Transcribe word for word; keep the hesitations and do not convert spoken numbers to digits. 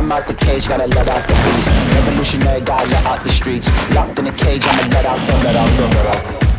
I'm out the cage, gotta let out the beast. Revolutionary, gotta let out the streets. Locked in a cage, I'ma let out the, let out the, let out the